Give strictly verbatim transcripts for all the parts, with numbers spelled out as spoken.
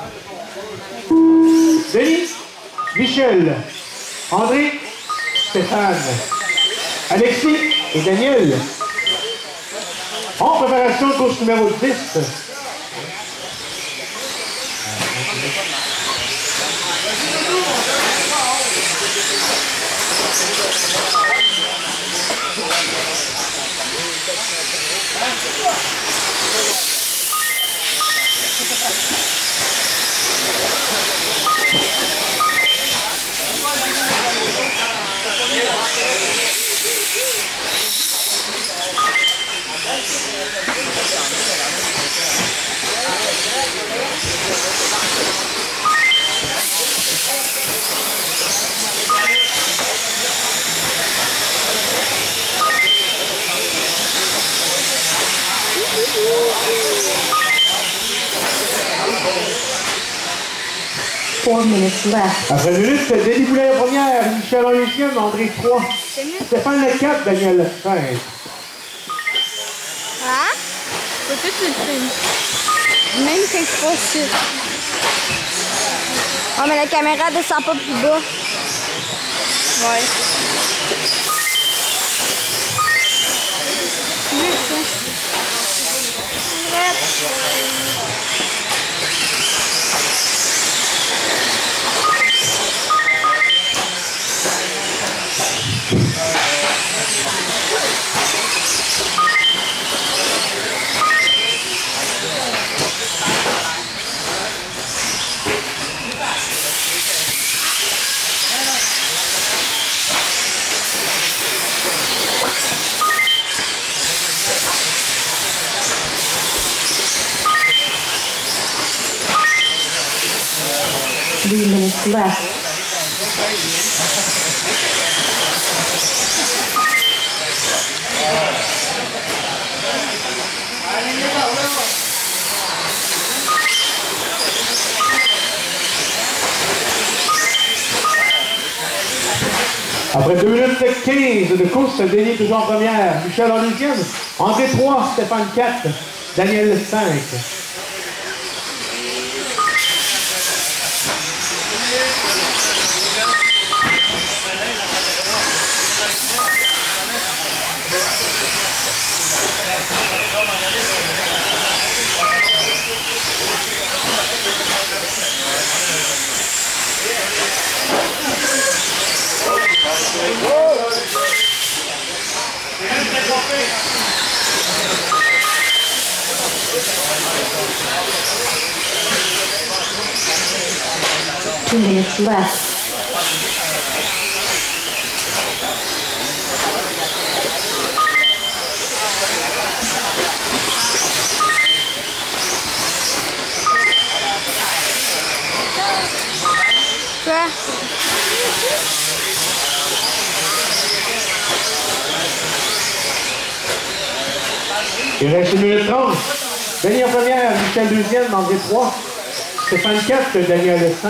Denis, Michel, André, Stéphane, Alexis et Daniel. En préparation de course numéro dix. Four minutes left. Après une minute, Denis Boulet la première, Michel en deuxième, André trois, Stéphane le quatre, Daniel le cinq. Hein? Peut-être que tu filmes. Même quand c'est pas sûr. Oh, mais la caméra descend pas plus bas. Ouais. Three minutes left. Après deux minutes quinze de course, Denis toujours en première, Michel en deuxième, André trois, Stéphane quatre, Daniel cinq. Two minutes left. Quoi? Il reste une minute trente. Denis en première, Michel deuxième, André trois, Stéphane quatre, Daniel cinq.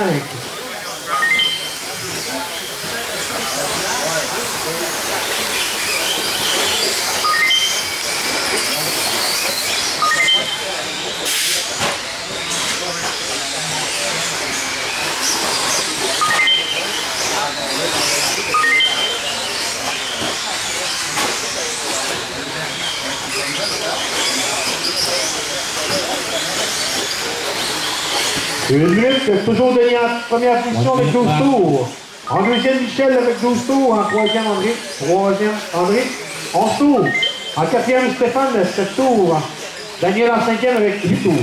Une minute, toujours Denis en première position avec douze tours. En deuxième, Michel avec douze tours. En troisième, André. Troisième, André. onze tours. En quatrième, Stéphane, sept tours. Daniel en cinquième avec huit tours.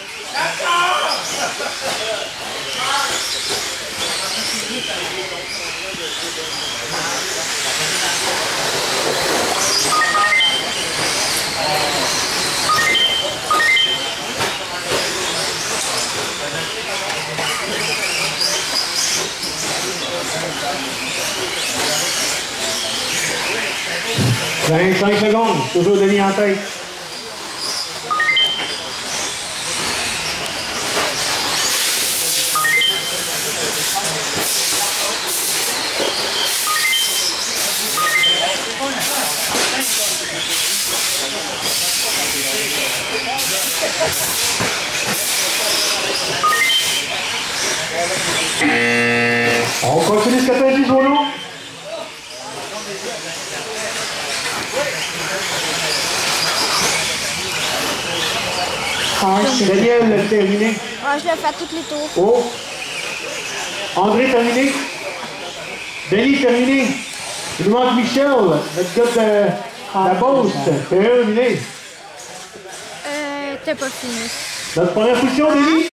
vingt-cinq secondes, toujours Denis en tête. On continue ce que tu as dit, Jono. Ah, Daniel, terminé. Ah, je l'ai fait tous les tours. Oh. André, terminé. Denis, terminé. Il nous manque Michel, notre gars de la Beauce. Terminé. Euh, t'as pas fini. Notre première position, Denis.